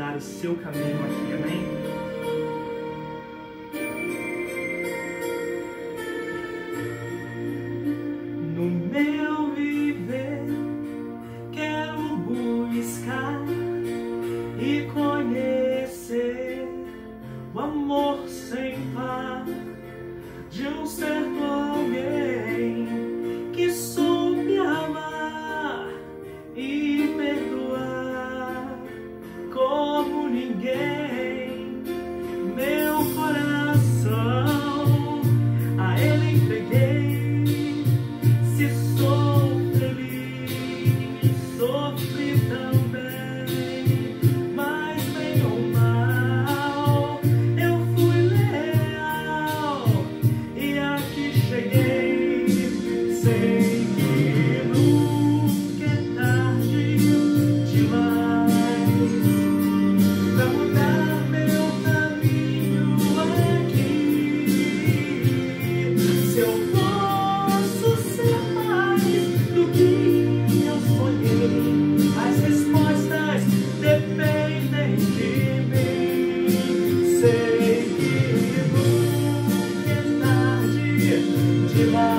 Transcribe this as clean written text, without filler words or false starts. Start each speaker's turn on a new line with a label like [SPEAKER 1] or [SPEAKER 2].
[SPEAKER 1] trilhar o seu caminho aqui, amém? No meu viver, quero buscar e conhecer o amor sem par de um certo alguém que soube amar e perdoar como ninguém. Meu coração a ele entreguei. Se sou feliz, sofri também, mas bem ou mal eu fui leal e aqui cheguei. Sei que nunca é tarde demais pra mudar meu caminho aqui. Se eu posso ser mais do que eu sonhei, as respostas dependem de mim. Sei que nunca é tarde demais.